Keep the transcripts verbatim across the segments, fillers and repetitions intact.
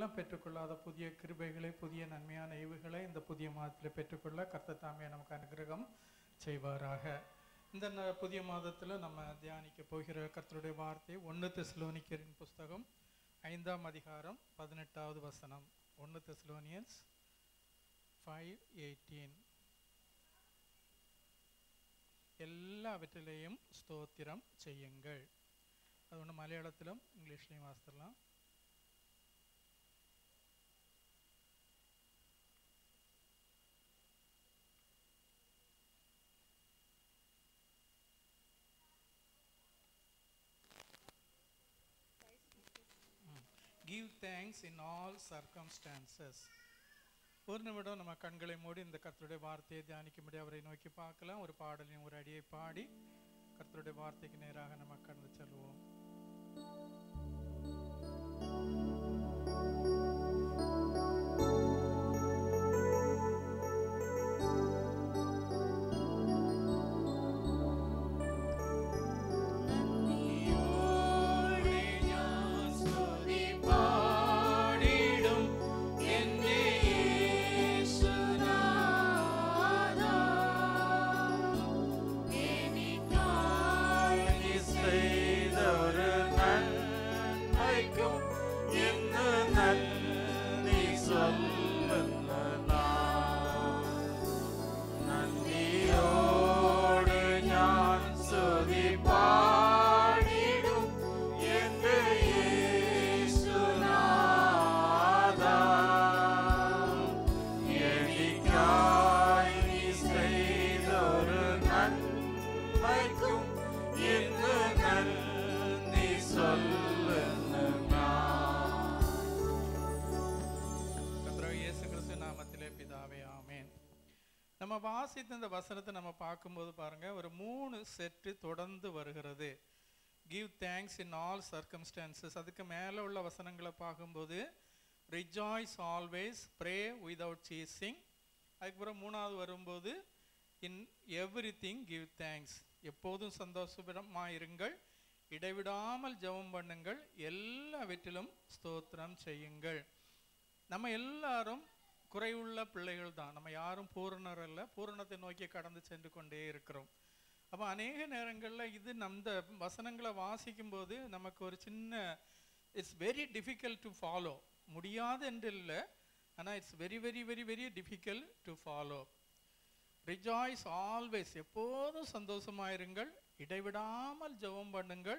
இதுவரையிலும் பெற்றுக்கொள்ளாத புதிய கிருபைகளை, புதிய நன்மையான ஈவுகளை இந்த புதிய மாதத்தில் பெற்றுக்கொள்ள கர்த்தர் தாமே நமக்கு அனுகிரகம் செய்வாராக. இந்த புதிய மாதத்தில் நம்ம தியானிக்க போகிற கர்த்தருடைய வார்த்தை ஒன்று தெசலோனிக்கரின் புஸ்தகம் ஐந்தாம் அதிகாரம் பதினெட்டாவது வசனம். ஒன்று தெசலோனியன்ஸ் ஃபைவ் எயிட்டீன். எல்லாவற்றிலேயும் ஸ்தோத்திரம் செய்யுங்கள். அது ஒன்று மலையாளத்திலும் இங்கிலீஷ்லையும் வாசிக்கலாம். Give thanks in all circumstances. ஒரு நிமிடம் நம்ம கண்களை மூடி இந்த கர்த்தருடைய வார்த்தையை தியானிக்கும்படி அவரை நோக்கி பார்க்கலாம். ஒரு பாடலையும் ஒரு அடியை பாடி கர்த்தருடைய வார்த்தைக்கு நேராக நம்ம கடந்து செல்வோம். நம்ம வாசித்த இந்த வசனத்தை நம்ம பார்க்கும்போது பாருங்க, ஒரு மூணு செட்டு தொடர்ந்து வருகிறது. Give thanks in all circumstances. அதுக்கு மேலே உள்ள வசனங்களை பார்க்கும்போது rejoice always, pray without ceasing. அதுக்கப்புறம் மூணாவது வரும்போது in everything give thanks, எப்போதும் சந்தோஷமாக இருங்கள், இடைவிடாமல் ஜெபம் பண்ணுங்கள், எல்லாவற்றிலும் ஸ்தோத்திரம் செய்யுங்கள். நம்ம எல்லாரும் குறைவுள்ள பிள்ளைகள் தான். நம்ம யாரும் பூரணர் அல்ல, பூரணத்தை நோக்கி கடந்து சென்று கொண்டே இருக்கிறோம். அப்போ அநேக நேரங்களில் இது நம்ம வசனங்களை வாசிக்கும் போது நமக்கு ஒரு சின்ன it's very difficult to follow. முடியாது என்று இல்லை, ஆனால் it's very very very very difficult to follow. Rejoice always, எப்போதும் சந்தோஷமாயிருங்கள், இடைவிடாமல் ஜெபம் பண்ணுங்கள்,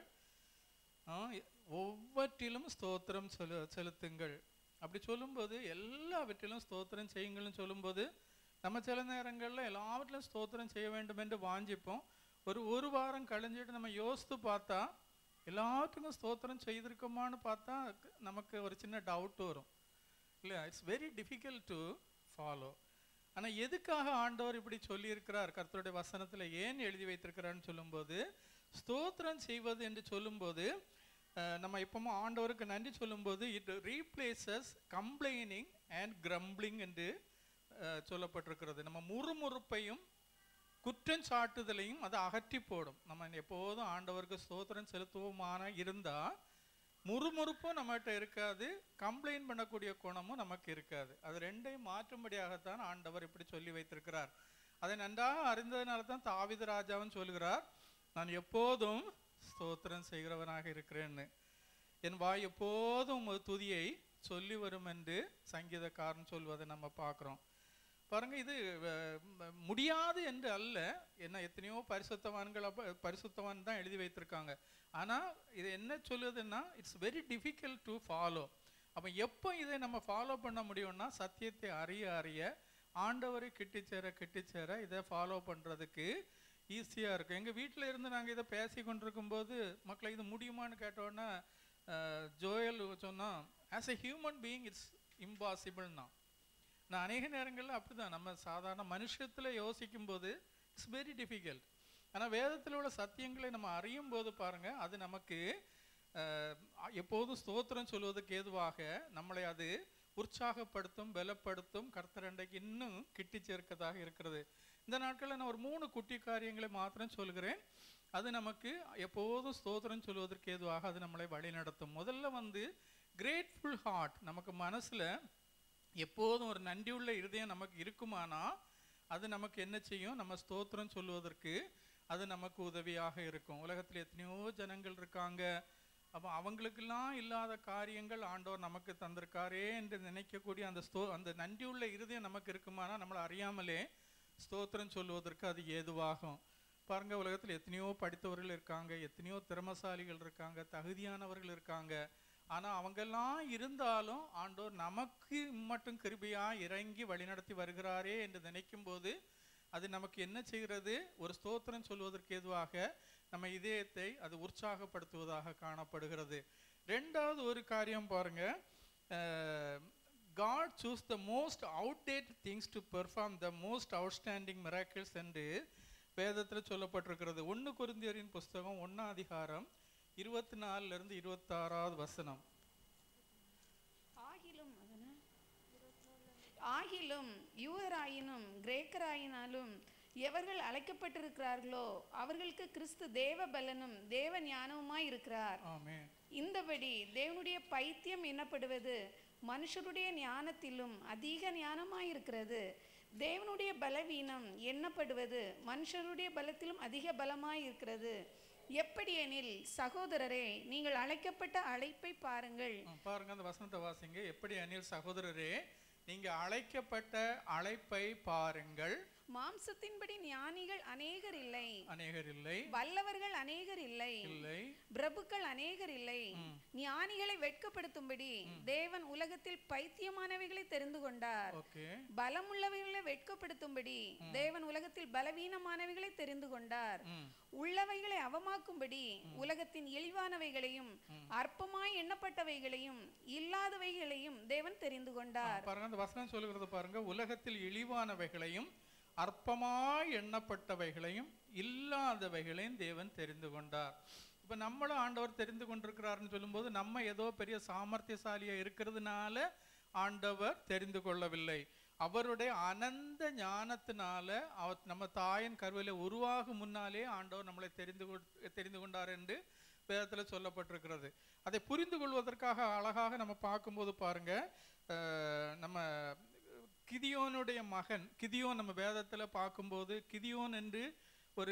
ஒவ்வொற்றிலும் ஸ்தோத்திரம் செலு செலுத்துங்கள் அப்படி சொல்லும்போது எல்லாவற்றிலும் ஸ்தோத்திரம் செய்யுங்கள்னு சொல்லும்போது நம்ம சில நேரங்களில் எல்லாவற்றிலும் ஸ்தோத்திரம் செய்ய வேண்டும் என்று வாஞ்சிப்போம். ஒரு ஒரு வாரம் கழிஞ்சிட்டு நம்ம யோசித்து பார்த்தா எல்லாத்துக்கும் ஸ்தோத்திரம் செய்திருக்கோமான்னு பார்த்தா நமக்கு ஒரு சின்ன டவுட் வரும் இல்லையா? It's very difficult to follow. ஆனால் எதுக்காக ஆண்டவர் இப்படி சொல்லியிருக்கிறார் கர்த்தருடைய வசனத்தில் ஏன் எழுதி வைத்திருக்கிறான்னு சொல்லும்போது, ஸ்தோத்திரம் செய்வது என்று சொல்லும்போது நம்ம இப்போமா ஆண்டவருக்கு நன்றி சொல்லும்போது it replaces complaining and grumbling என்று சொல்லப்பட்டிருக்கிறது. நம்ம முறுமுறுப்பையும் குற்றம் சாட்டுதலையும் அதை அகற்றி போடும். நம்ம எப்போதும் ஆண்டவருக்கு ஸ்தோத்திரம் செலுத்துவோமான இருந்தால் முறுமுறுப்பும் நம்மகிட்ட இருக்காது, கம்ப்ளைண்ட் பண்ணக்கூடிய குணமும் நமக்கு இருக்காது. அது ரெண்டையும் மாற்றும்படியாகத்தான் ஆண்டவர் இப்படி சொல்லி வைத்திருக்கிறார். அதை நன்றாக அறிந்ததுனால தான் தாவீது ராஜாவும் சொல்கிறார், நான் எப்போதும் ஸ்தோத்திரம் செய்கிறவனாக இருக்கிறேன்னு. என் வாய் எப்போதும் உமது துதியை சொல்லி வரும் என்று சங்கீதக்காரன் சொல்வதை நம்ம பார்க்குறோம். பாருங்க, இது முடியாது என்று அல்ல. என்ன எத்தனையோ பரிசுத்தவான்கள் பரிசுத்தவான் தான் எழுதி வைத்திருக்காங்க. ஆனால் இது என்ன சொல்லுதுன்னா it's very difficult to follow. அப்போ எப்போ இதை நம்ம ஃபாலோ பண்ண முடியும்னா சத்தியத்தை அறிய அறிய ஆண்டவரை கிட்டிச்சேர கிட்டிச்சேர இதை ஃபாலோ பண்ணுறதுக்கு ஈஸியாக இருக்கும். எங்கள் வீட்டில் இருந்து நாங்கள் இதை பேசி கொண்டிருக்கும்போது மக்களை இது முடியுமான்னு கேட்டோன்னா ஜோயல் சொன்னால் as a human being it's இம்பாசிபிள்னா. நான் அநேக நேரங்களில் அப்படி தான் நம்ம சாதாரண மனுஷத்தில் யோசிக்கும்போது இட்ஸ் வெரி டிஃபிகல்ட். ஆனால் வேதத்தில் உள்ள சத்தியங்களை நம்ம அறியும் போது பாருங்கள், அது நமக்கு எப்போதும் ஸ்தோத்திரம் சொல்வதற்கு ஏதுவாக நம்மளை அது உற்சாகப்படுத்தும், பலப்படுத்தும், கர்த்தரண்டைக்கு இன்னும் கிட்டி சேர்க்கதாக இருக்கிறது. இந்த நாட்களில் நான் ஒரு மூணு குட்டி காரியங்களை மாத்திரம் சொல்கிறேன். அது நமக்கு எப்போதும் ஸ்தோத்திரம் சொல்வதற்கு ஏதுவாக அது நம்மளை வழி நடத்தும். முதல்ல வந்து கிரேட்ஃபுல் ஹார்ட், நமக்கு மனசுல எப்போதும் ஒரு நன்றியுள்ள இருதயம் நமக்கு இருக்குமானா அது நமக்கு என்ன செய்யும்? நம்ம ஸ்தோத்திரம் சொல்லுவதற்கு அது நமக்கு உதவியாக இருக்கும். உலகத்தில் எத்தனையோ ஜனங்கள் இருக்காங்க, அப்போ அவங்களுக்கெல்லாம் இல்லாத காரியங்கள் ஆண்டவர் நமக்கு தந்திருக்காரே என்று நினைக்கக்கூடிய அந்த ஸ்தோ அந்த நன்றியுள்ள இருதயம் நமக்கு இருக்குமானா நம்மளை அறியாமலே ஸ்தோத்திரம் சொல்லுவதற்கு அது ஏதுவாகும். பாருங்க, உலகத்தில் எத்தனையோ படித்தவர்கள் இருக்காங்க, எத்தனையோ திறமசாலிகள் இருக்காங்க, தகுதியானவர்கள் இருக்காங்க. ஆனா அவங்கெல்லாம் இருந்தாலும் ஆண்டவர் நமக்கு மட்டும் கிருபையா இறங்கி வழிநடத்தி வருகிறாரே என்று நினைக்கும் போது அது நமக்கு என்ன செய்கிறது? ஒரு ஸ்தோத்திரம் சொல்வதற்கு ஏதுவாக நம்ம இதயத்தை அது உற்சாகப்படுத்துவதாக காணப்படுகிறது. ரெண்டாவது ஒரு காரியம் பாருங்க, God choose the most outdated things to perform the most outstanding miracles என்று வேதத்தில் சொல்லப்பட்டிருக்கிறது. ஒன்று கொரிந்தியரின் புஸ்தகம் ஒன்னாம் அதிகாரம் இருபத்தி நாலுல இருந்து இருபத்தி ஆறாவது வசனம். ஆகிலும் ஆகிலும் யூதராயினும் கிரேக்கராயினாலும் எவர்கள் அழைக்கப்பட்டிருக்கிறார்களோ அவர்களுக்கு கிறிஸ்து தேவ பலனும் தேவ ஞானவுமாய் இருக்கிறார். ஆமென். இந்தபடி தேவனுடைய பைத்தியம் எனப்படுவது மனுஷருடைய ஞானத்திலும் அதிக ஞானமாய் இருக்கிறது. தேவனுடைய பலவீனம் எண்ணப்படுவது மனுஷருடைய பலத்திலும் அதிக பலமாய் இருக்கிறது. எப்படியெனில் சகோதரரே, நீங்கள் அழைக்கப்பட்ட அழைப்பை பாருங்கள். பாருங்க, அந்த வசனத்தை வாசிங்க. எப்படி எனில் சகோதரரே, நீங்க அழைக்கப்பட்ட அழைப்பை பாருங்கள். மாம்சத்தின்படி ஞானிகள் அநேகர் இல்லை, அநேகர் இல்லை, வல்லவர்கள் அநேகர் இல்லை, இல்லை, பிரபுக்கள் அநேகர் இல்லை. ஞானிகளை வெட்கப்படுத்தும்படி தேவன் உலகத்தில் பைத்தியமானவைகளை தெரிந்து கொண்டார். பலமுள்ளவைகளை வெட்கப்படுத்தும்படி தேவன் உலகத்தில் பலவீனமானவைகளை தெரிந்து கொண்டார். உள்ளவைகளை அவமாக்கும்படி உலகத்தின் இழிவானவைகளையும் அற்பமாய் எண்ணப்பட்டவைகளையும் இல்லாதவைகளையும் தேவன் தெரிந்து கொண்டார். பாருங்க, அந்த வசனம் சொல்லுகிறது பாருங்க, உலகத்தில் இழிவானவைகளையும் அற்பமாய் எண்ணப்பட்டவைகளையும் இல்லாதவைகளையும் தேவன் தெரிந்து கொண்டார். இப்ப நம்மளும் ஆண்டவர் தெரிந்து கொண்டிருக்கிறார்னு சொல்லும்போது நம்ம ஏதோ பெரிய சாமர்த்தியசாலியா இருக்கிறதுனால ஆண்டவர் தெரிந்து கொள்ளவில்லை. அவருடைய அனந்த ஞானத்தினால அவர் நம்ம தாயின் கருவில உருவாகும் முன்னாலே ஆண்டவர் நம்மளை தெரிந்து தெரிந்து கொண்டார் என்று வேதத்தில் சொல்லப்பட்டிருக்கிறது. அதை புரிந்து கொள்வதற்காக அழகாக நம்ம பார்க்கும்போது பாருங்க, நம்ம கிதியோனுடைய மகன் கிதியோன் நம்ம வேதத்தில் பார்க்கும்போது கிதியோன் என்று ஒரு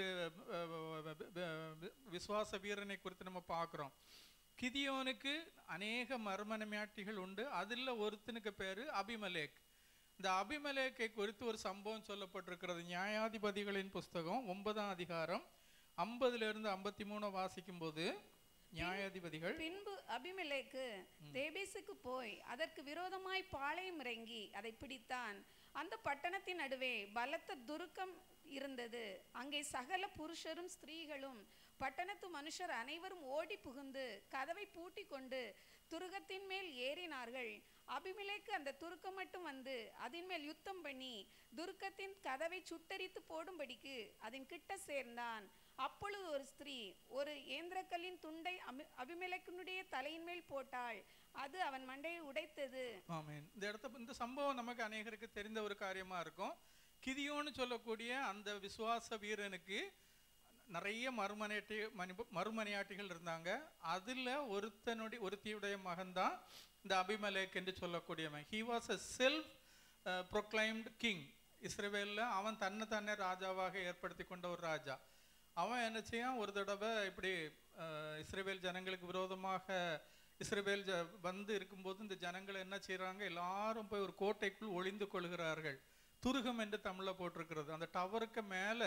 விசுவாச வீரனை குறித்து நம்ம பார்க்குறோம். கிதியோனுக்கு அநேக மர்மனமியாட்டிகள் உண்டு. அதில் ஒருத்தனுக்கு பேரு அபிமலேக். இந்த அபிமலேக்கை குறித்து ஒரு சம்பவம் சொல்லப்பட்டிருக்கிறது. நியாயாதிபதிகளின் புஸ்தகம் ஒன்பதாம் அதிகாரம் ஐம்பதுல இருந்து ஐம்பத்தி மூணு வாசிக்கும் போது, நியாயாதிபதிகள், பின்பு அபிமெலேக்கு தேபேசுக்கு போய் அதற்கு விரோதமாய் பாளையம் இறங்கி அதை பிடித்தான். அந்த பட்டணத்தின் நடுவே பலத்த துருக்கம் இருந்தது. அங்கே சகல புருஷரும் ஸ்திரீகளும் பட்டணத்து மனுஷர் அனைவரும் ஓடி புகுந்து கதவை பூட்டி கொண்டு துருகத்தின் மேல் ஏறினார்கள். அபிமெலேக்கு அந்த துருக்கம் மட்டும் வந்து அதன் மேல் யுத்தம் பண்ணி துருக்கத்தின் கதவை சுட்டரித்து போடும்படிக்கு அதன் கிட்ட சேர்ந்தான். அப்பொழுது ஒரு ஸ்திரீ ஒரு ஏந்திரக்கல்லின் துண்டை அபிமெலேக்கினுடைய தலையின் மேல் போட்டாள். அது அவன் மண்டையை உடைத்தது. ஆமென். இந்த இடத்த இந்த சம்பவம் நமக்கு அநேகருக்கு தெரிந்த ஒரு காரியமா இருக்கும். கிதியோன்னு சொல்லக்கூடிய அந்த விசுவாச வீரனுக்கு நிறைய மறுமனையாட்டி மறுமனையாட்டிகள் இருந்தாங்க. அதுல ஒருத்தனுடைய ஒருத்தியுடைய மகன்தான் இந்த அபிமெலேக் என்று சொல்லக்கூடியவன். He was a self proclaimed king. இஸ்ரவேல்ல அவன் தன்னை தன்னை ராஜாவாக ஏற்படுத்தி கொண்ட ஒரு ராஜா. அவன் என்ன செய்யான், ஒரு தடவை இப்படி இஸ்ரவேல் ஜனங்களுக்கு விரோதமாக இஸ்ரவேல் ஜ வந்து இருக்கும்போது இந்த ஜனங்கள் என்ன செய்யறாங்க, எல்லாரும் போய் ஒரு கோட்டைக்குள் ஒளிந்து கொள்கிறார்கள். துருகம் என்று தமிழ்ல போட்டிருக்கிறது. அந்த டவருக்கு மேல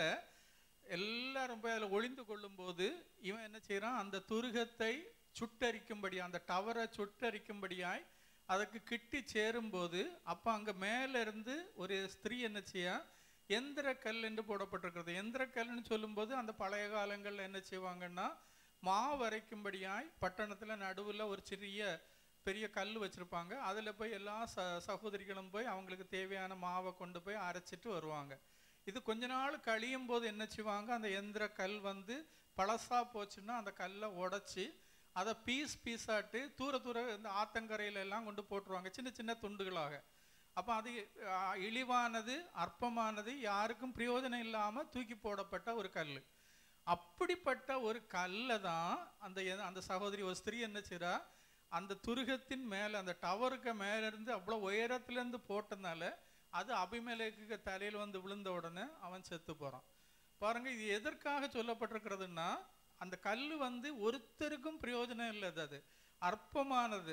எல்லாரும் போய் அதில் ஒளிந்து கொள்ளும் போது இவன் என்ன செய்யறான், அந்த துருகத்தை சுட்டரிக்கும்படி அந்த டவரை சுட்டரிக்கும்படியாய் அதுக்கு கிட்டி சேரும் போது அப்ப அங்க மேல இருந்து ஒரு ஸ்திரீ என்ன செய்யா, எந்திர கல் என்று போடப்பட்டிருக்கிறது. எந்திர கல்னு சொல்லும் போது அந்த பழைய காலங்கள்ல என்ன செய்வாங்கன்னா, மாவு அரைக்கும்படியாய் பட்டணத்துல நடுவுல ஒரு சிறிய பெரிய கல் வச்சிருப்பாங்க. அதுல போய் எல்லா ச சகோதரிகளும் போய் அவங்களுக்கு தேவையான மாவை கொண்டு போய் அரைச்சிட்டு வருவாங்க. இது கொஞ்ச நாள் கழியும் போது என்ன செய்வாங்க, அந்த எந்திர கல் வந்து பழசா போச்சுன்னா அந்த கல்லை உடைச்சி அதை பீஸ் பீஸாட்டு தூர தூர இந்த ஆத்தங்கரையில எல்லாம் கொண்டு போட்டுருவாங்க, சின்ன சின்ன துண்டுகளாக. அப்போ அது இழிவானது, அற்பமானது, யாருக்கும் பிரயோஜனம் இல்லாம தூக்கி போடப்பட்ட ஒரு கல். அப்படிப்பட்ட ஒரு கல்லை தான் அந்த அந்த சகோதரி ஒரு ஸ்திரீ என்ன செய்றா, அந்த துருகத்தின் மேலே அந்த டவருக்கு மேலே இருந்து அவ்வளோ உயரத்துலேருந்து போட்டதுனால அது அபிமெலேக்குக்கு தலையில் வந்து விழுந்த உடனே அவன் செத்து போகிறான். பாருங்கள், இது எதற்காக சொல்லப்பட்டிருக்கிறதுன்னா, அந்த கல் வந்து ஒருத்தருக்கும் பிரயோஜனம் இல்லது, அது அற்பமானது,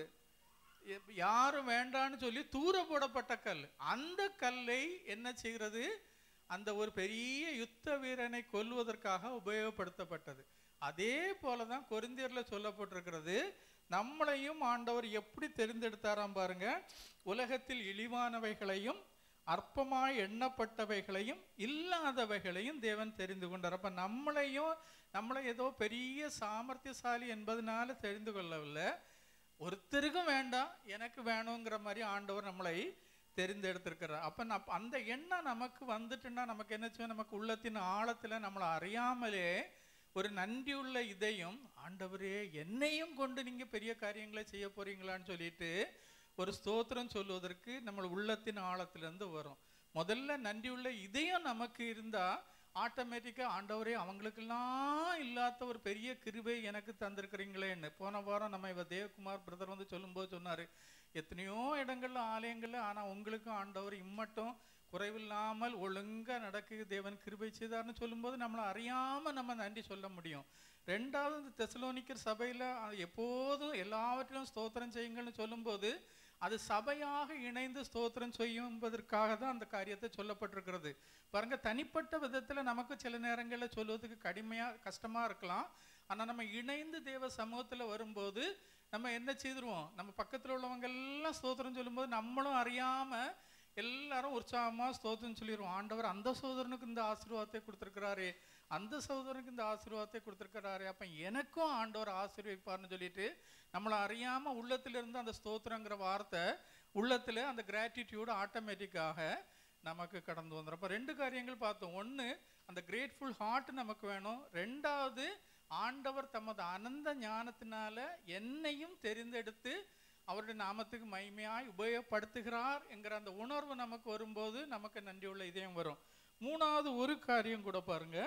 யாரும் வேண்டான்னு சொல்லி தூர போடப்பட்ட கல். அந்த கல்லை என்ன செய்கிறது, அந்த ஒரு பெரிய யுத்த வீரனை கொல்வதற்காக உபயோகப்படுத்தப்பட்டது. அதே போல தான் கொரிந்தியரில் சொல்லப்பட்டிருக்கிறது. நம்மளையும் ஆண்டவர் எப்படி தெரிந்தெடுத்தாராம் பாருங்க, உலகத்தில் இழிவானவைகளையும் அற்பமாய் எண்ணப்பட்டவைகளையும் இல்லாதவைகளையும் தேவன் தெரிந்து கொண்டார். அப்ப நம்மளையும் நம்மளை ஏதோ பெரிய சாமர்த்தியசாலி என்பதனால தெரிந்து கொள்ளவில்லை, ஒருத்தருக்கும் வேண்டாம் எனக்கு வேணுங்கிற மாதிரி ஆண்டவர் நம்மளை தெரிந்தெடுத்திருக்கிறார். அப்ப நம் அந்த எண்ணம் நமக்கு வந்துட்டுன்னா நமக்கு என்ன செய்யும், நமக்கு உள்ளத்தின் ஆழத்துல நம்மளை அறியாமலே ஒரு நன்றியுள்ள இதயம், ஆண்டவரே என்னையும் கொண்டு நீங்க பெரிய காரியங்களை செய்ய போறீங்களான்னு சொல்லிட்டு ஒரு ஸ்தோத்திரம் சொல்வதற்கு நம்ம உள்ளத்தின் ஆழத்திலிருந்து வரும். முதல்ல நன்றியுள்ள இதயம் நமக்கு இருந்தா ஆட்டோமேட்டிக்கா ஆண்டவரே அவங்களுக்கெல்லாம் இல்லாத ஒரு பெரிய கிருபை எனக்கு தந்திருக்கிறீங்களேன்னு. போன வாரம் நம்ம இவ தேவகுமார் பிரதர் வந்து சொல்லும்போது சொன்னாரு, எத்தனையோ இடங்கள்ல ஆலயங்கள்ல ஆனா உங்களுக்கும் ஆண்டவர் இம்மட்டும் குறைவில்லாமல் ஒழுங்கா நடக்கு தேவன் கிருபை செய்தார்னு சொல்லும்போது நம்மளை அறியாம நம்ம நன்றி சொல்ல முடியும். ரெண்டாவது, இந்த தெசலோனிக்கர் சபையில எப்போதும் எல்லாவற்றிலும் ஸ்தோத்திரம் செய்யுங்கள்னு சொல்லும்போது அது சபையாக இணைந்து ஸ்தோத்திரம் செய்யும்பதற்காக தான் அந்த காரியத்தை சொல்லப்பட்டிருக்கிறது. பாருங்க, தனிப்பட்ட விதத்துல நமக்கு சில நேரங்களில் சொல்வதற்கு கடுமையா கஷ்டமா இருக்கலாம். ஆனா நம்ம இணைந்து தேவ சமூகத்துல வரும்போது நம்ம என்ன செய்திருவோம், நம்ம பக்கத்துல உள்ளவங்க எல்லாம் ஸ்தோத்திரம் சொல்லும்போது நம்மளும் அறியாம எல்லாரும் உற்சாகமா ஸ்தோத்திரம் சொல்லிடுவோம். ஆண்டவர் அந்த சகோதரனுக்கு இந்த ஆசீர்வாதத்தை கொடுத்திருக்கிறாரே, அந்த சகோதரனுக்கு இந்த ஆசீர்வாதத்தை கொடுத்திருக்கிறாரு, அப்ப எனக்கும் ஆண்டவர் ஆசீர்வதிப்பார்னு சொல்லிட்டு நம்மளை அறியாம உள்ளத்துல இருந்து அந்த ஸ்தோத்திரங்கிற வார்த்தை உள்ளத்துல அந்த கிராட்டிடியூடு ஆட்டோமேட்டிக்காக நமக்கு கடந்து வந்துடும். அப்ப ரெண்டு காரியங்கள் பார்த்தோம். ஒண்ணு, அந்த கிரேட்ஃபுல் ஹார்ட் நமக்கு வேணும். ரெண்டாவது, ஆண்டவர் தமது அனந்த ஞானத்தினால என்னையும் தெரிந்தெடுத்து அவருடைய நாமத்துக்கு மகிமையாய் உபயோகப்படுத்துகிறார் என்கிற அந்த உணர்வு நமக்கு வரும்போது நமக்கு நன்றியுள்ள இதயம் வரும். மூணாவது ஒரு காரியம் கூட பாருங்க,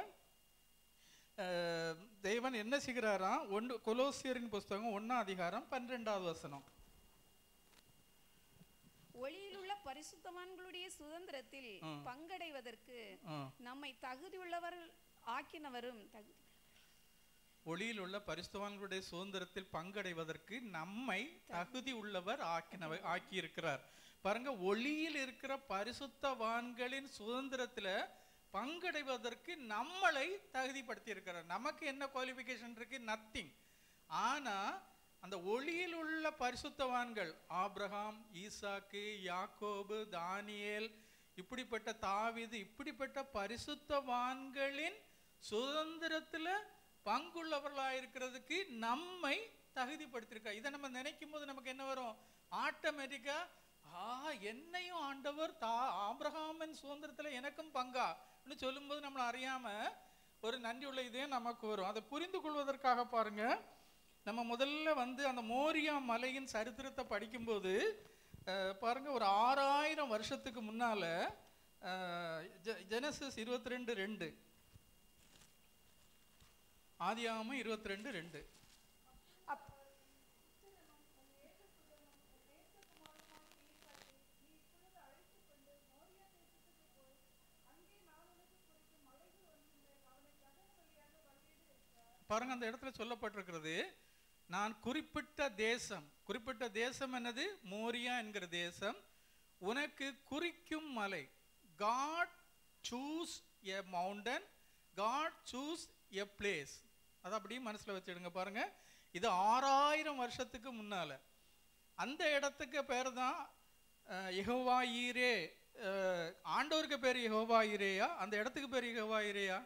தேவன் என்ன செய்கிறாரா, ஒன்று கொலோசியரின் புஸ்தகம் ஒன்னாம் அதிகாரம் பன்னிரெண்டாவது வசனம், ஒளியிலுள்ள பரிசுத்தவான்களுடைய சுதந்திரத்தில் பங்கடைவதற்கு நம்மை தகுதியுள்ளவர் ஆக்கினவரும். ஒளியில் உள்ள பரிசுத்தவான்களுடைய சுதந்திரத்தில் பங்கடைவதற்கு நம்மை தகுதி உள்ளவர் ஆக்கினவர் ஆக்கி இருக்கிறார். பாருங்க, ஒளியில் இருக்கிற பரிசுத்தவான்களின் சுதந்திரத்துல பங்கடைவதற்கு நம்மளை தகுதிப்படுத்தி இருக்கிறார். நமக்கு என்ன குவாலிஃபிகேஷன் இருக்கு? நத்திங். ஆனா அந்த ஒளியில் உள்ள பரிசுத்தவான்கள் ஆபிரகாம், ஈசாக்கு, யாக்கோபு, தானியேல், இப்படிப்பட்ட தாவீது, இப்படிப்பட்ட பரிசுத்தவான்களின் சுதந்திரத்துல பங்குள்ளவர்களா இருக்கிறதுக்கு நம்மை தகுதிப்படுத்திருக்கா. இதை நம்ம நினைக்கும் போது நமக்கு என்ன வரும், ஆட்டோமேட்டிக்கா ஆ என்னையும் ஆண்டவர் தா ஆபிரகாமின் சுதந்திரத்துல எனக்கும் பங்கா சொல்லும்போது நம்மளை அறியாம ஒரு நன்றி உள்ள இதே நமக்கு வரும். அதை புரிந்து கொள்வதற்காக பாருங்க, நம்ம முதல்ல வந்து அந்த மோரியா மலையின் சரித்திரத்தை படிக்கும்போது பாருங்க, ஒரு ஆறாயிரம் வருஷத்துக்கு முன்னால ஜெனசிஸ் இருபத்தி ரெண்டு ரெண்டு ஆதியாகமம் இருபத்தி ரெண்டு ரெண்டு பாருங்க, அந்த இடத்துல சொல்லப்பட்டிருக்கிறது, நான் குறிப்பிட்ட தேசம், குறிப்பிட்ட தேசம் என்னது, மோரியா என்கிற தேசம், உனக்கு குறிக்கும் மலை. God choose a mountain, God choose a place. அதை அப்படியே மனசுல வச்சிடுங்க. பாருங்க, இது ஆறாயிரம் வருஷத்துக்கு முன்னால. அந்த இடத்துக்கு பேர் தான் யெகோவா ஈரே. ஆண்டவருக்கு பேர் யெகோவா ஈரேயா? அந்த இடத்துக்கு பேர் யெகோவா ஈரேயா?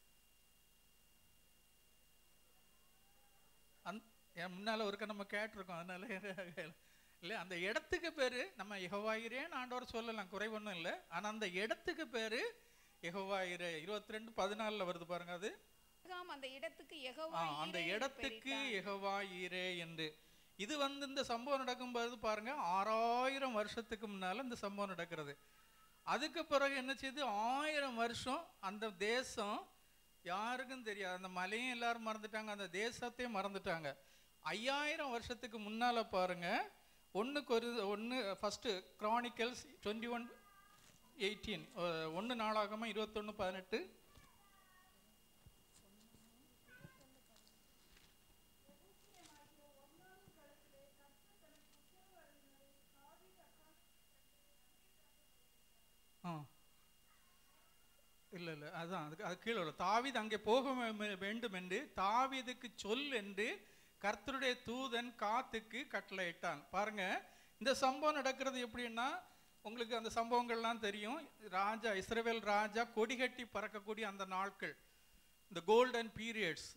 அந் முன்னால ஒருக்க நம்ம கேட்டிருக்கோம், அதனால இல்லை, அந்த இடத்துக்கு பேரு நம்ம யெகோவா ஈரேன்னு ஆண்டவர் சொல்லலாம், குறைவொன்றும் இல்லை. ஆனா அந்த இடத்துக்கு பேரு யெகோவா ஈரே. இருபத்தி ரெண்டு பதினாலுல வருது பாருங்க, அது அந்த இடத்துக்கு யெகோவா அந்த இடத்துக்கு யெகோவா ஈரே என்று. இது வந்து இந்த சம்பவம் நடக்கும்போது பாருங்க, ஆறாயிரம் வருஷத்துக்கு முன்னால இந்த சம்பவம் நடக்கிறது. அதுக்கு பிறகு என்ன செய்யுது, ஆயிரம் வருஷம் அந்த தேசம் யாருக்கும் தெரியாது, அந்த மலையும் எல்லாரும் மறந்துட்டாங்க, அந்த தேசத்தையும் மறந்துட்டாங்க. ஐயாயிரம் வருஷத்துக்கு முன்னால பாருங்க, ஒன்றுக்கு ஒரு ஒன்று first Chronicles twenty one eighteen ஒன்று நாளாகமா இருபத்தொன்று பதினெட்டு. ஆ இல்லை இல்லை அதுதான் அதுக்கு அது கீழே உள்ள தாவீது அங்கே போக வேண்டும் என்று தாவீதுக்கு சொல் என்று கர்த்தருடைய தூதன் காத்துக்கு கட்டளையிட்டான். பாருங்க, இந்த சம்பவம் நடக்கிறது எப்படின்னா, உங்களுக்கு அந்த சம்பவங்கள்லாம் தெரியும். ராஜா இஸ்ரவேல் ராஜா கொடிகட்டி பறக்கக்கூடிய அந்த நாட்கள், இந்த கோல்டன் பீரியட்ஸ்.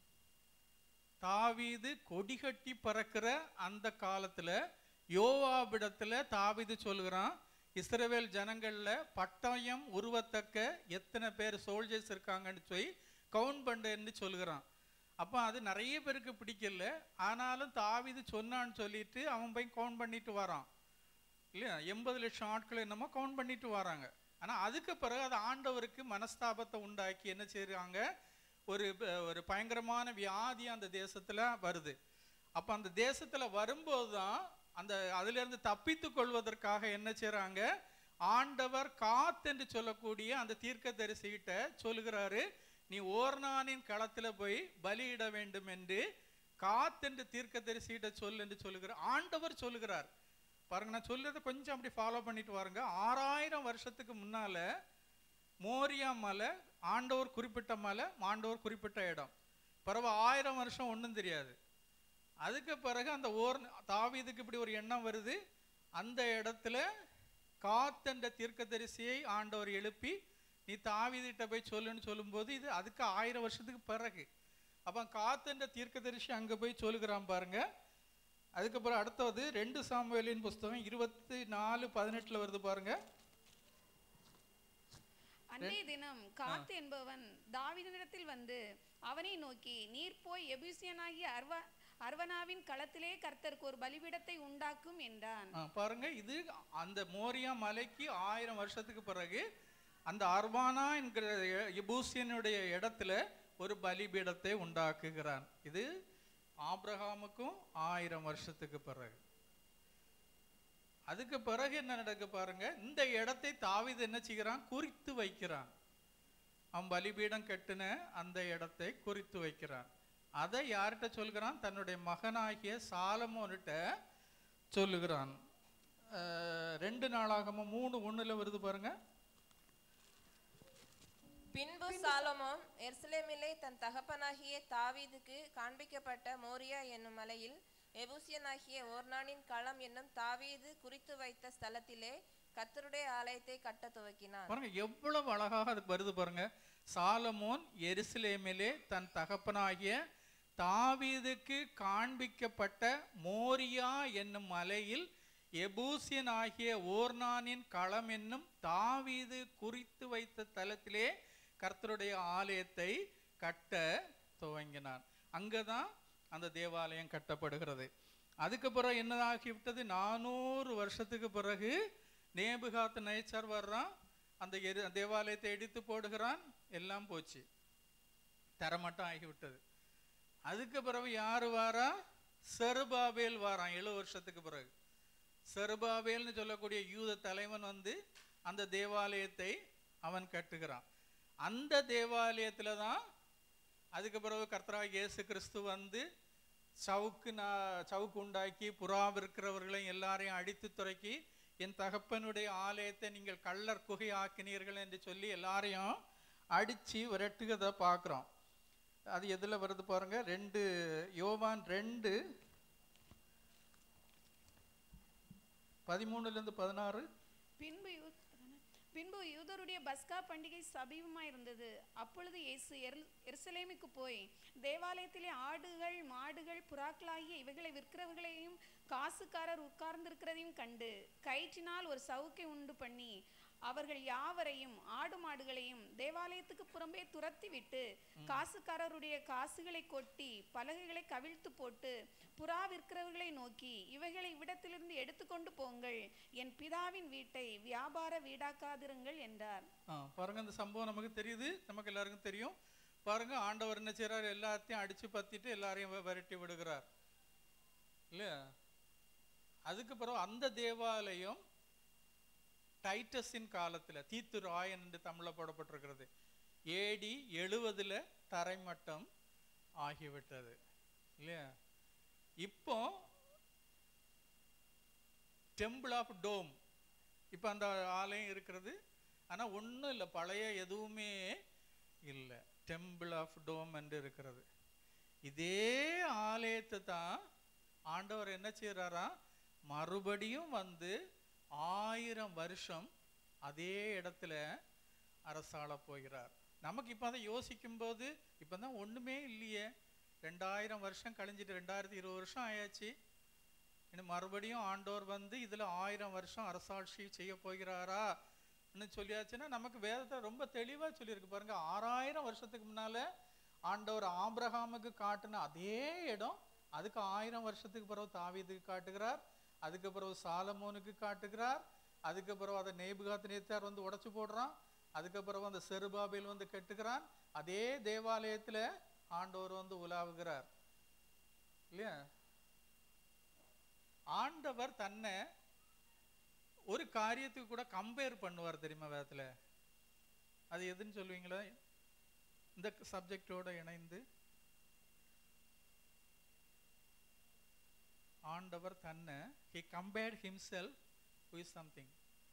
தாவீது கொடிகட்டி பறக்கிற அந்த காலத்துல யோவாபிடத்துல தாவீது சொல்கிறான், இஸ்ரவேல் ஜனங்கள்ல பட்டயம் உருவத்தக்க எத்தனை பேர் சோல்ஜர்ஸ் இருக்காங்கன்னு சொல்லி கவுண்ட் பண்ணுன்னு சொல்கிறான். அப்போ அது நிறைய பேருக்கு பிடிக்கல, ஆனாலும் தாவீது சொன்னான்னு சொல்லிட்டு அவன் போய் கவுண்ட் பண்ணிட்டு வரான் இல்லையா. எண்பது லட்சம் ஆட்கள் என்னமோ கவுண்ட் பண்ணிட்டு வராங்க. ஆனால் அதுக்கு பிறகு அது ஆண்டவருக்கு மனஸ்தாபத்தை உண்டாக்கி என்ன செய்றாங்க, ஒரு ஒரு பயங்கரமான வியாதி அந்த தேசத்துல வருது. அப்போ அந்த தேசத்துல வரும்போது தான் அந்த அதிலிருந்து தப்பித்து கொள்வதற்காக என்ன செய்றாங்க, ஆண்டவர் காத் என்று சொல்லக்கூடிய அந்த தீர்க்கதரிசிகிட்ட சொல்லுகிறாரு, நீ ஓர்னானின் களத்துல போய் பலியிட வேண்டும் என்று காத் என்று தீர்க்கதரிசிகிட்ட சொல் என்று சொல்லுகிறார். ஆண்டவர் சொல்லுகிறார். பாருங்க, நான் சொல்றதை கொஞ்சம் அப்படி ஃபாலோ பண்ணிட்டு வாருங்க. ஆறாயிரம் வருஷத்துக்கு முன்னால மோரியா மலை ஆண்டவர் குறிப்பிட்ட மலை, ஆண்டவர் குறிப்பிட்ட இடம். பிறகு ஆயிரம் வருஷம் ஒன்றும் தெரியாது. அதுக்கு பிறகு அந்த ஓர் தாவீதுக்கு இப்படி ஒரு எண்ணம் வருது, அந்த இடத்துல காத் என்ற தீர்க்கதரிசியை ஆண்டவர் எழுப்பி நீ தாவீதுகிட்ட போய் சொல்லுன்னு சொல்லும்போது இது அதுக்கு ஆயிரம் வருஷத்துக்கு பிறகு. அப்போ காத் என்ற தீர்க்கதரிசி அங்க போய் சொல்லுகிறான் பாருங்க. அதுக்கப்புறம் அடுத்தது ரெண்டு சாமுவேலின் புஸ்தகம் இருபத்தி நாலு பதினெட்டுல வருது பாருங்க. அன்றைய தினம் காத் என்பவன் தாவீதினிடத்தில் வந்து அவனை நோக்கி, நீர் போய் எபூசியனாகிய அர்வா அர்வனாவின் களத்திலே கர்த்தருக்கு ஒரு பலிபீடத்தை உண்டாக்கும் என்றான். பாருங்க, இது அந்த மோரியா மலைக்கு ஆயிரம் வருஷத்துக்கு பிறகு அந்த அர்வானா என்கிற எபூசியனுடைய இடத்துல ஒரு பலிபீடத்தை உண்டாக்குகிறான். இது ஆபிரகாமுக்கும் ஆயிரம் வருஷத்துக்கு பிறகு. அதுக்கு பிறகு என்ன நடக்கு பாருங்க, இந்த இடத்தை தாவீது என்ன செய்கிறான், குறித்து வைக்கிறான். அவன் பலிபீடம் கட்டின அந்த இடத்தை குறித்து வைக்கிறான். அதை யார்கிட்ட சொல்கிறான், தன்னுடைய மகனாகிய சாலமோன்கிட்ட சொல்லுகிறான். ரெண்டு நாளாகம மூணு ஒண்ணுல வருது பாருங்க. பின்பு சாலமோன் எருசலேமிலே தன் தகப்பனாகிய தாவீதுக்கு காண்பிக்கப்பட்ட மோரியா என்னும் மலையில் எபூசியனாகிய ஓர்னானின் களம் என்னும் தாவீது குறித்து வைத்த ஸ்தலத்திலே கர்த்தருடைய ஆலயத்தை கட்ட துவக்கினான். பாருங்க எவ்வளவு அழகாக அதுக்கு வருது பாருங்க. சாலமோன் எருசலேமிலே தன் தகப்பனாகிய தாவீதுக்கு காண்பிக்கப்பட்ட மோரியா என்னும் மலையில் எபூசியன் ஆகிய ஓர்னானின் களம் என்னும் தாவீது குறித்து வைத்த தலத்திலே கர்த்தருடைய ஆலயத்தை கட்ட துவங்கினான். அங்கதான் அந்த தேவாலயம் கட்டப்படுகிறது. அதுக்கப்புறம் என்னதாகிவிட்டது, நானூறு வருஷத்துக்கு பிறகு நேபுகாத் நேச்சர் வர்றான், அந்த தேவாலயத்தை இடித்து போடுகிறான், எல்லாம் போச்சு, தரமட்டம் ஆகிவிட்டது. அதுக்கு பிறகு யாரு வாரா, செருபாபேல் வாரான். ஏழு வருஷத்துக்கு பிறகு செருபாபேல்னு சொல்லக்கூடிய யூத தலைவன் வந்து அந்த தேவாலயத்தை அவன் கட்டுகிறான். அந்த தேவாலயத்துல தான் அதுக்கு பிறகு கர்த்தராகிய இயேசு கிறிஸ்து வந்து சவுக்கு சவுக்கு உண்டாக்கி புறா இருக்கிறவர்களையும் எல்லாரையும் அடித்து துறக்கி என் தகப்பனுடைய ஆலயத்தை நீங்கள் கள்ளர் குகை ஆக்கினீர்கள் என்று சொல்லி எல்லாரையும் அடிச்சு விரட்டுகிறத பார்க்குறோம். அது எதுல வருது பாருங்க, ரெண்டு யோவான் ரெண்டு பதிமூணுல இருந்து பதினாறு. பின்பு பின்பு யூதருடைய பஸ்கா பண்டிகை சமீபமாய் இருந்தது. அப்பொழுது இயேசு எருசலேமுக்கு போய் தேவாலயத்திலே ஆடுகள் மாடுகள் புறாக்களாகிய இவைகளை விற்கிறவர்களையும் காசுக்காரர் உட்கார்ந்திருக்கிறதையும் கண்டு கயிற்றினால் ஒரு சவுக்கை உண்டு பண்ணி அவர்கள் யாவரையும் ஆடு மாடுகளையும் தேவாலயத்துக்கு புறம்பே துரத்தி விட்டு காசுக்காரருடைய காசுகளை கொட்டி பலகைகளை கவிழ்த்து போட்டு புறா விற்கிறவர்களை நோக்கி, இவைகளை இவ்விடத்திலிருந்து எடுத்துக்கொண்டு போங்கள், என் பிதாவின் வீட்டை வியாபார வீடாக்காதிருங்கள் என்றார். பாருங்க, இந்த சம்பவம் நமக்கு தெரியுது, நமக்கு எல்லாருக்கும் தெரியும். பாருங்க, ஆண்டவர் என்ன செய்றார், எல்லாத்தையும் அடிச்சு பத்திட்டு எல்லாரையும் விரட்டி விடுகிறார். இல்லையா? அதுக்கு பிறகு அந்த தேவாலயம் டைட்டஸின் காலத்துல, தீத்து ராயன் என்று தமிழ்ல போடப்பட்டிருக்கிறது, ஏடி எழுவதுல தரைமட்டம் ஆகிவிட்டது இல்லையா? இப்போ டெம்பிள் ஆஃப் டோம் இப்போ அந்த ஆலயம் இருக்கிறது. ஆனா ஒன்றும் இல்லை, பழைய எதுவுமே இல்லை, டெம்பிள் ஆஃப் டோம் என்று இருக்கிறது. இதே ஆலயத்தை தான் ஆண்டவர் என்ன செய்யறாரா, மறுபடியும் வந்து ஆயிரம் வருஷம் அதே இடத்துல அரசாள போகிறார். நமக்கு இப்போ அதை யோசிக்கும் போது இப்போ தான் ஒன்றுமே இல்லையே, ரெண்டாயிரம் வருஷம் கழிஞ்சிட்டு ரெண்டாயிரத்தி இருபது வருஷம் ஆயாச்சு, இன்னும் மறுபடியும் ஆண்டவர் வந்து இதில் ஆயிரம் வருஷம் அரசாட்சி செய்ய போகிறாரா சொல்லியாச்சுன்னா நமக்கு வேதத்தை ரொம்ப தெளிவாக சொல்லியிருக்கு பாருங்க. ஆறாயிரம் வருஷத்துக்கு முன்னால ஆண்டவர் ஆபிரகாமுக்கு காட்டின அதே இடம் அதுக்கு ஆயிரம் வருஷத்துக்கு பிறகு தாவீதுக்கு காட்டுகிறார், அதுக்கு பிறகு சாலமோனுக்கு காட்டுகிறார், அதுக்கு பிறகு அதை நேபுகாத்நேச்சார் வந்து உடைச்சு போடுறான், அதுக்கு பிறகு அந்த செருபாபேல் வந்து கட்டுகிறான். அதே தேவாலயத்துல ஆண்டவர் வந்து உலாவுகிறார் இல்லையா? ஆண்டவர் தன்னை ஒரு காரியத்துக்கு கூட கம்பேர் பண்ணுவார் தெரியுமா வேதத்துல? அது எதுன்னு சொல்லுவீங்களா இந்த சப்ஜெக்டோட இணைந்து? ஆண்டவர் தன்னை he compared himself with something.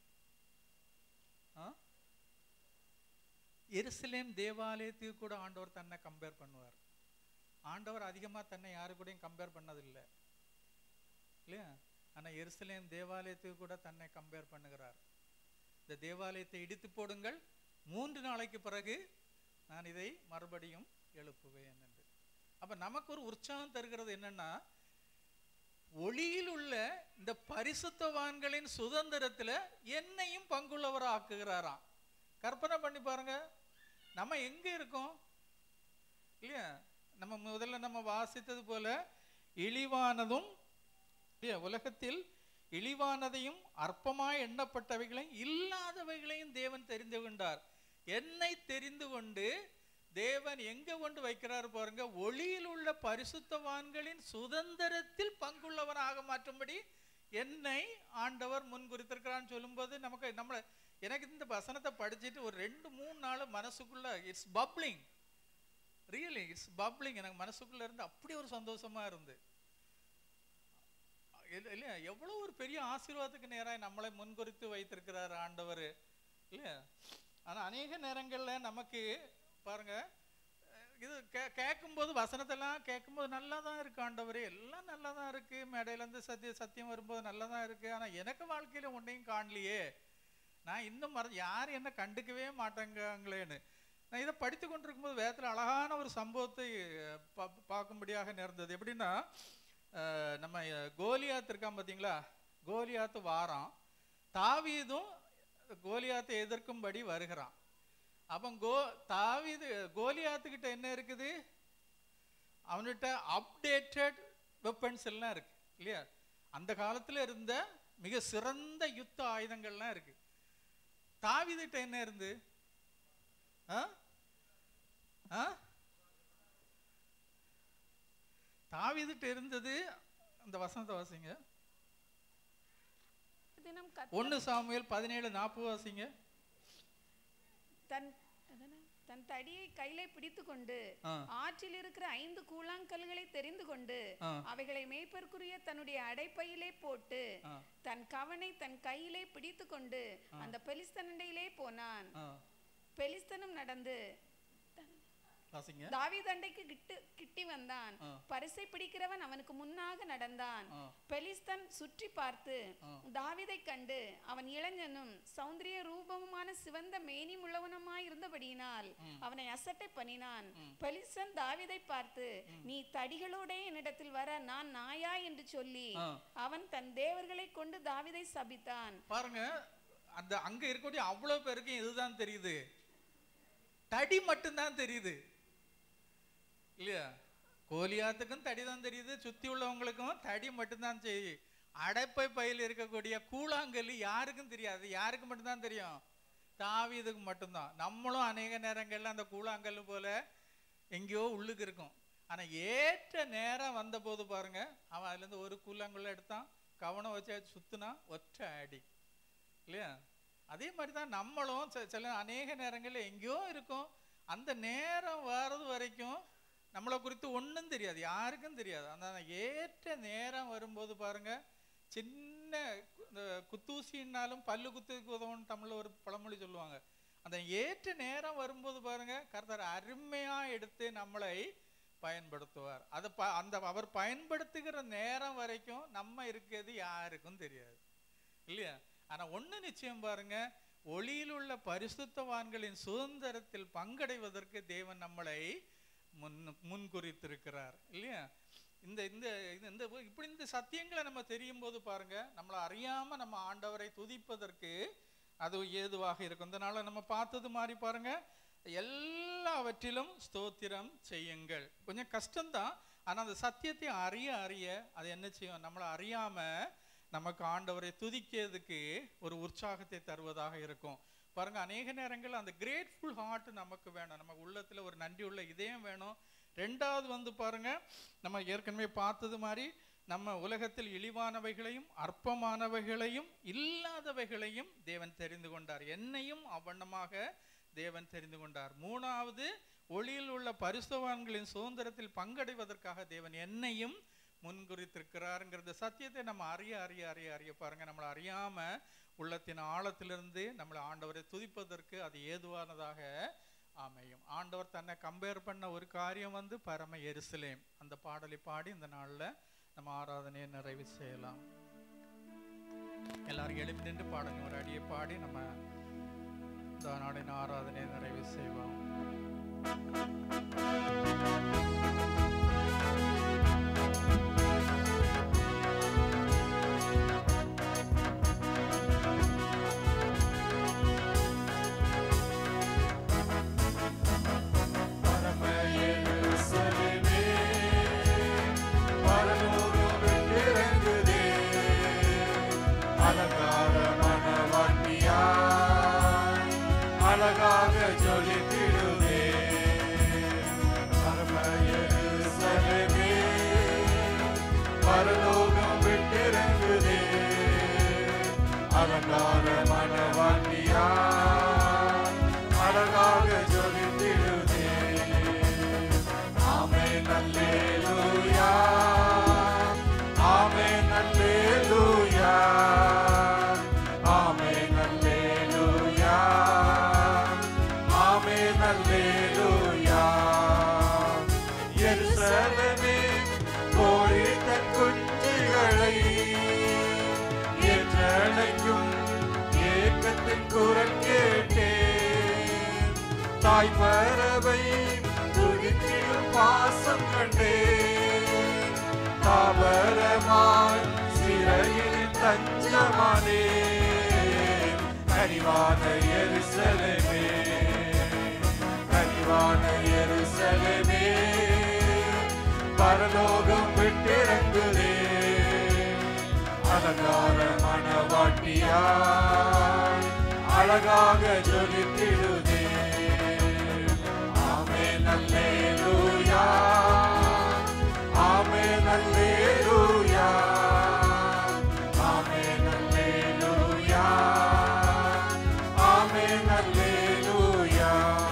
எருசலேம் தேவாலயத்துக்கு கூட ஆண்டவர் தன்னை கம்பேர் பண்ணுவார். ஆண்டவர் அதிகமா தன்னை யாரு கூடயும் கம்பேர் பண்ணதில்லை இல்லையா? ஆனா எருசலேம் தேவாலயத்துக்கு கூட தன்னை கம்பேர் பண்ணுகிறார். இந்த தேவாலயத்தை இடித்து போடுங்கள், மூன்று நாளைக்கு பிறகு நான் இதை மறுபடியும் எழுப்புவேன் என்று. அப்ப நமக்கு ஒரு உற்சாகம் தருகிறது என்னன்னா, ஒளியில் உள்ள இந்த பரிசுத்தவான்களின் சுதந்திரத்துல என்னையும் பங்குள்ளவரா ஆக்குகிறாராம். கற்பனை பண்ணி பாருங்க, நம்ம எங்க இருக்கோம் இல்லையா? நம்ம முதல்ல நம்ம வாசித்தது போல இழிவானதும் உலகத்தில் இழிவானதையும் அற்பமாய் எண்ணப்பட்டவைகளையும் இல்லாதவைகளையும் தேவன் தெரிந்து கொண்டார். என்னை தெரிந்து கொண்டு தேவன் எங்க கொண்டு வைக்கிறார் பாருங்க, ஒளியில் உள்ள பரிசுத்தவான்களின் சுதந்திரத்தில் பங்குள்ளவனாக மாற்றும்படி என்னை ஆண்டவர் முன் குறித்திருக்கிறான்னு சொல்லும்போது நமக்கு நம்ம எனக்கு இந்த வசனத்தை படிச்சுட்டு ஒரு ரெண்டு மூணு நாள் மனசுக்குள்ள it's bubbling, really it's bubbling. எனக்கு மனசுக்குள்ள இருந்து அப்படி ஒரு சந்தோஷமா இருந்து இல்லையா? எவ்வளவு ஒரு பெரிய ஆசீர்வாதத்துக்கு நேராக நம்மளை முன்குறித்து வைத்திருக்கிறார் ஆண்டவர் இல்லையா? ஆனா அநேக நேரங்கள்ல நமக்கு பாருங்க, இது கே கேட்கும்போது வசனத்தெல்லாம் கேட்கும்போது நல்லா தான் இருக்கு, ஆண்டவரே எல்லாம் நல்லா தான் இருக்கு, மேடையிலேருந்து சத்திய சத்தியம் வரும்போது நல்லா தான் இருக்கு, ஆனா எனக்கு வாழ்க்கையில ஒன்றையும் காணலையே, நான் இன்னும் மற யாரும் என்ன கண்டுக்கவே மாட்டேங்காங்களேன்னு நான் இதை படித்து கொண்டிருக்கும்போது வேதத்தில் அழகான ஒரு சம்பவத்தை பா பார்க்கும்படியாக நேர்ந்தது. எப்படின்னா, நம்ம கோலியாத் இருக்கான் பார்த்தீங்களா, கோலியாத்து வாரான், தாவீதும் கோலியாத்தை எதிர்க்கும்படி வருகிறான். அப்போ கோ தாவீது கோலியாத்துக்கிட்ட என்ன இருக்குது, அவன்கிட்ட அப்டேட்டட் வெப்பன்ஸ் எல்லாம் இருக்கு இல்லையா? அந்த காலத்தில் இருந்த மிக சிறந்த யுத்த ஆயுதங்கள்லாம் இருக்கு. தாவீதுகிட்ட என்ன இருந்து? தாவீதுகிட்ட இருந்தது அந்த வசனத்தை வாசிங்க, ஒன்னு சாமுவேல் பதினேழு நாற்பது வாசிங்க. தன் தன் தடியை கையிலே பிடித்து கொண்டு ஆற்றில் இருக்கிற ஐந்து கூழாங்கல்களை தெரிந்து கொண்டு அவைகளை மேய்ப்பற்குரிய தன்னுடைய அடைப்பையிலே போட்டு தன் கவனை தன் கையிலே பிடித்து கொண்டு அந்த பெலிஸ்தனிடையிலே போனான். பெலிஸ்தனும் நடந்து தாவீது அண்டைக்கு கிட்டு கிட்டி வந்தான். பரிசை பிடிக்கிறவன் அவனுக்கு முன்னாக நடந்தான். பெலிஸ்தன் சுற்றி பார்த்து தாவீதை கண்டு அவன் இளைஞனும் சௌந்தரிய ரூபமுமான சிவந்த மேனி உள்ளவனுமாய் இருந்தபடியினால் அவனை அசட்டை பண்ணினான். பெலிஸ்தன் தாவீதை பார்த்து, நீ தடிகளோட என்னிடத்தில் வர நான் நாயா என்று சொல்லி அவன் தன் தேவர்களை கொண்டு தாவீதை சபித்தான். பாருங்க, அந்த அங்க இருக்கக்கூடிய அவ்வளவு பேருக்கு இதுதான் தெரியுது, தடி மட்டும்தான் தெரியுது இல்லையா? கோலியாத்துக்கும் தடி தான் தெரியுது, சுத்தி உள்ளவங்களுக்கும் தடி மட்டும்தான் தெரியும். அடைப்பை பையில் இருக்கக்கூடிய கூழாங்கல்லி யாருக்கும் தெரியாது, யாருக்கு மட்டும்தான் தெரியும்? தாவீதுக்கு மட்டும்தான். நம்மளும் அநேக நேரங்கள்ல அந்த கூழாங்கல்லு போல எங்கேயோ உள்ளுக்கு இருக்கும். ஆனா ஏற்ற நேரம் வந்த போது பாருங்க, அவன் அதுல இருந்து ஒரு கூழாங்குள்ள எடுத்தான், கவனம் வச்சு சுத்துனா ஒற்றை அடி இல்லையா? அதே மாதிரிதான் நம்மளும் சில அநேக நேரங்கள்ல எங்கேயோ இருக்கும், அந்த நேரம் வர்றது வரைக்கும் நம்மளை குறித்து ஒன்றும் தெரியாது, யாருக்கும் தெரியாது. அந்த ஏற்ற நேரம் வரும்போது பாருங்க, சின்ன இந்த குத்தூசின்னாலும் பல்லு குத்துக்கு உதவும் தமிழ்ல ஒரு பழமொழி சொல்லுவாங்க. அந்த ஏற்ற நேரம் வரும்போது பாருங்க, கர்த்தர் அருமையா எடுத்து நம்மளை பயன்படுத்துவார். அதை ப அந்த அவர் பயன்படுத்துகிற நேரம் வரைக்கும் நம்ம இருக்கிறது யாருக்கும் தெரியாது இல்லையா? ஆனா ஒண்ணு நிச்சயம் பாருங்க, ஒளியில் உள்ள பரிசுத்தவான்களின் சுதந்திரத்தில் பங்கடைவதற்கு தேவன் நம்மளை முன் முன்குறித்திருக்கிறார் இல்லையா? இந்த இந்த இந்த இப்படி இந்த சத்தியங்களை நம்ம தெரியும் போது பாருங்க, நம்மளை அறியாம நம்ம ஆண்டவரை துதிப்பதற்கு அது ஏதுவாக இருக்கும். இதனால நம்ம பார்த்தது மாதிரி பாருங்க, எல்லாவற்றிலும் ஸ்தோத்திரம் செய்யுங்கள். கொஞ்சம் கஷ்டம்தான், ஆனா அந்த சத்தியத்தை அறிய அறிய அது என்ன செய்யும், நம்மளை அறியாம நமக்கு ஆண்டவரை துதிக்கிறதுக்கு ஒரு உற்சாகத்தை தருவதாக இருக்கும். பாருங்க, அநேக நேரங்கள் அந்த கிரேட்ஃபுல் ஹார்ட் நமக்கு வேணும், நமக்கு உள்ளத்துல ஒரு நன்றி உள்ள இதயம் வேணும். ரெண்டாவது வந்து பாருங்க, நம்ம ஏற்கனவே பார்த்தது மாதிரி நம்ம உலகத்தில் இழிவானவைகளையும் அற்பமானவைகளையும் இல்லாதவைகளையும் தேவன் தெரிந்து கொண்டார். என்னையும் அவ்வண்ணமாக தேவன் தெரிந்து கொண்டார். மூணாவது, ஒளியில் உள்ள பரிசுத்தவான்களின் சுதந்திரத்தில் பங்கடைவதற்காக தேவன் என்னையும் முன்குறித்திருக்கிறாருங்கிறது சத்தியத்தை நம்ம அறிய அறிய அறிய அறிய பாருங்க, நம்மளை அறியாம உள்ளத்தின் ஆழத்திலிருந்து நம்மளை ஆண்டவரை துதிப்பதற்கு அது ஏதுவானதாக அமையும். ஆண்டவர் தன்னை கம்பேர் பண்ண ஒரு காரியம் வந்து பரம எருசலேம். அந்த பாடலை பாடி இந்த நாள்ல நம்ம ஆராதனையை நிறைவு செய்யலாம். எல்லாரும் எழுப்பி நின்று பாடுங்க, ஒரு அடியை பாடி நம்ம இந்த நாளின் ஆராதனையை நிறைவு செய்வோம். தாய் பறவை துடித்திடும் பாசம் கண்டே, தாவரமாய் சிறையில் தஞ்சமானே, கனிவான எருசலேமே, கனிவான எருசலேமே, பரலோகம் விட்டிறங்குதே, அலங்கார மணவாட்டியாய் அழகாக ஜொலித்திடுதே. ஆமென் அல்லேலூயா, ஆமென் அல்லேலூயா, ஆமென் அல்லேலூயா, ஆமென் அல்லேலூயா.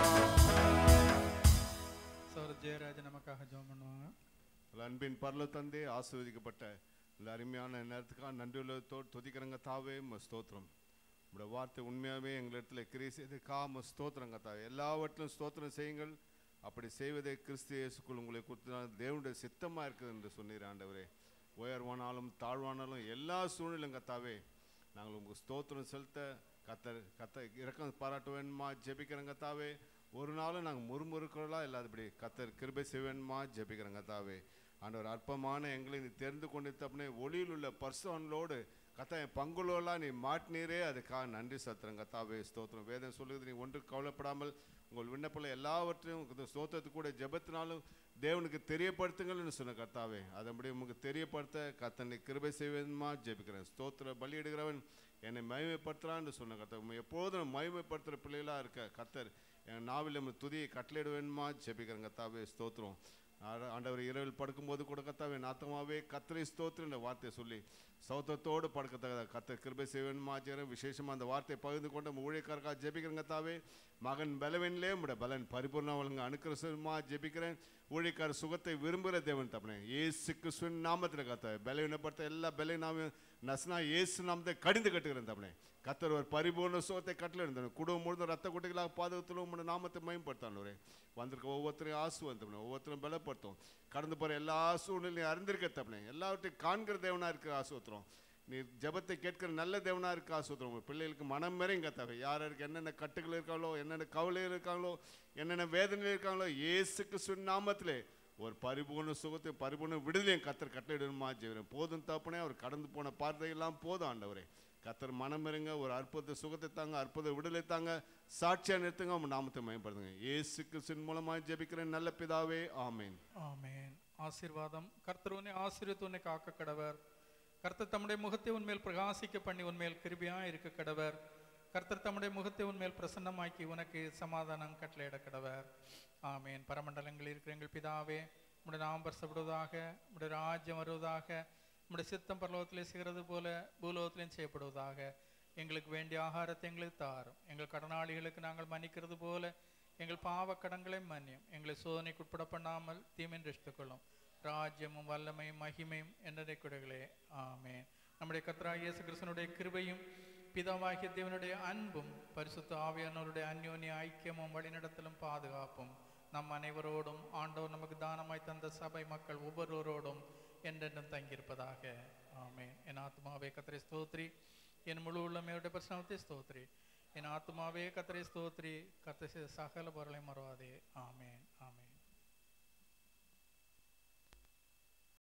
சகோதரர் ஜெயராஜ் நமக்காக ஜெபம் பண்ணுவாங்க. அன்பின் பரலோக தந்தை, ஆசீர்வதிக்கப்பட்ட இந்த அருமையான நேரத்துக்காக நன்றியுள்ளத்தோடு துதிக்கிறங்க தாவே, ஸ்தோத்திரம். உங்களோட வார்த்தை உண்மையாகவே எங்களிடத்தில் கிரியை செய்து காம ஸ்தோத்திரங்க தாவே. எல்லாவற்றிலும் ஸ்தோத்திரம் செய்யுங்கள், அப்படி செய்வதே கிறிஸ்து இயேசுக்குள் உங்களை குறித்து தேவனுடைய சித்தமாக இருக்குது என்று சொன்னீர் ஆண்டவரே. உயர்வானாலும் தாழ்வானாலும் எல்லா சூழ்நிலையும் கத்தாவே நாங்கள் உங்களுக்கு ஸ்தோத்திரம் செலுத்த கத்த கத்த இறக்கம் பாராட்ட வேணுமா ஜெபிக்கிறங்க தாவே. ஒரு நாளும் நாங்கள் முறுமுறுக்கிறோம் இல்லாதபடி கத்தர் கிருபை செய்ய வேணுமா ஜெபிக்கிறங்க தாவே. ஆண்டவர் அற்பமான எங்களை நீ தெரிந்து கொண்டு தப்புனே ஒளியில் உள்ள பர்சனோடு கத்தா என் பங்குலோலாம் நீ மாட்டினீரே, அதுக்காக நன்றி சத்திரம் கத்தாவே ஸ்தோத்திரம். வேதம் சொல்லுது, நீ ஒன்று கவலைப்படாமல் உங்கள் விண்ணப்பில் எல்லாவற்றையும் ஸ்தோத்திரத்துக்கு கூட ஜெபத்தினாலும் தேவனுக்கு தெரியப்படுத்துங்கள்னு சொன்ன கத்தாவே. அதன்படி உங்களுக்கு தெரியப்படுத்த கத்தனை கிருபை செய்வேன்மா ஜெபிக்கிறேன். ஸ்தோத்திர பலியிடுகிறவன் என்னை மகிமைப்படுத்துறான்னு சொன்ன கத்தர். எப்போதும் மகிமைப்படுத்துகிற பிள்ளைகளாக இருக்க கத்தர் என் நாவில் நம்ம துதியை கட்டளையிட வேணுமா ஜெபிக்கிறேன் கத்தாவே ஸ்தோத்திரம். ஆட- ஆண்டவர் இரவில் படுக்கும்போது கூட கத்தாவே நாத்தமாவே கத்தரை ஸ்தோத்திர வார்த்தையை சொல்லி சௌத்தத்தோடு படுக்கத்தக்க கத்த கிருபை செய்வன் விசேஷமாக அந்த வார்த்தையை பகிர்ந்து கொண்டு நம்ம ஊழியக்காரக்காக ஜெபிக்கிறேங்க தாவே மகன் பலவன்லே உடைய பலன் பரிபூர்ணம் வழங்க அனுக்கிரசமா ஜெபிக்கிறேன். ஊழியக்கார சுகத்தை விரும்புகிற தேவன் தப்பனே ஏசு கிறிஸ்துவின் நாமத்தில் கத்தாவே பலவீனப்படுத்த எல்லா பலவீனாம நசனா ஏசு நாமத்தை கடிந்து கட்டுகிறேன் தப்பனே. கத்தர் ஒரு பரிபூர்ண சுகத்தை கட்டளை இருந்தேன். குடும்பம் முழுதும் ரத்த குட்டிகளாக பாதுகாத்திலும் உங்களோட நாமத்தை மேம்படுத்தானே. வந்திருக்க ஒவ்வொருத்தரையும் ஆசுவந்தப்பனே, ஒவ்வொருத்தரும் பலப்படுத்தும். கடந்து போகிற எல்லா சூழ்நிலையும் அறிந்திருக்க தப்பனே, எல்லாவற்றையும் காண்கிற தேவனாக இருக்கிற ஆசுவத்திரம். நீ ஜபத்தை கேட்கிற நல்ல தேவனாக இருக்க ஆசுவத்திரம். உங்கள் பிள்ளைகளுக்கு மனம் மேறையும் கத்தாவே யார் யாருக்கு என்னென்ன கட்டுகள் இருக்காங்களோ, என்னென்ன கவலைகள் இருக்காங்களோ, என்னென்ன வேதனைகள் இருக்காங்களோ, இயேசு கிறிஸ்துவின் நாமத்திலே ஒரு பரிபூர்ண சுகத்தை பரிபூர்ண விடுதலையும் கத்தர் கட்டளையிடணுமா ஜெபிக்கிறேன். போதும் தப்புனே அவர் கடந்து போன பார்த்தையெல்லாம் போதும் ஆண்டவரே. கத்தர் மனம் இருங்க, ஒரு அற்புத சுகத்தை தாங்க, அற்புத விடுதலை தாங்க, சாட்சியா நிறுத்துங்க, உங்க நாமத்தை மேம்படுத்துங்க. இயேசு கிறிஸ்துவின் மூலமாக ஜெபிக்கிறேன் நல்ல பிதாவே, ஆமென். ஆமென். ஆசீர்வாதம். கர்த்தர் உன்னை ஆசீர்வதித்து உன்னை காக்க கடவர். கர்த்தர் தம்முடைய முகத்தை உன்மேல் பிரகாசிக்க பண்ணி உன்மேல் கிருபையா இருக்க கடவர். கர்த்தர் தம்முடைய முகத்தை உன்மேல் பிரசன்னமாக்கி உனக்கு சமாதானம் கட்டளையிட கடவர். ஆமென். பரமண்டலங்களில் இருக்கிற எங்கள் பிதாவே, உம்முடைய நாமம் பரிசுத்தப்படுவதாக, உம்முடைய ராஜ்யம் வருவதாக, உம்முடைய சித்தம் பரலோகத்திலே செய்கிறது போல பூலோகத்திலும் செய்யப்படுவதாக. எங்களுக்கு வேண்டிய ஆகாரத்தை எங்களுக்கு தாரும். எங்கள் கடனாளிகளுக்கு நாங்கள் மன்னிக்கிறது போல எங்கள் பாவ கடன்களை மன்னியும். எங்களை சோதனைக்கு உட்பட பண்ணாமல் தீமின் ரட்சித்துக்கொள்ளும். ராஜ்யமும் வல்லமையும் மகிமையும் என்னுடைய குடைகளே. ஆமென். நம்முடைய கர்த்தராகிய இயேசு கிறிஸ்துவினுடைய கிருபையும் பிதாவாகிய தேவனுடைய அன்பும் பரிசுத்த ஆவியானவருடைய அந்யோன்ய ஐக்கியமும் வழிநடத்தலும் பாதுகாப்பும் நம் அனைவரோடும் ஆண்டவர் நமக்கு தானமாய் தந்த சபை மக்கள் ஒவ்வொருவரோடும் என்றென்றும் தங்கியிருப்பதாக. ஆமென். என் ஆத்மாவே கர்த்தரை ஸ்தோத்திரி, என் முழு உள்ளமையுடைய பிரசனத்தை ஸ்தோத்திரி. என் ஆத்மாவே கர்த்தரை ஸ்தோத்திரி, கர்த்தர் செய்த சகல பொருளை மறவாதே. ஆமென். ஆமென்.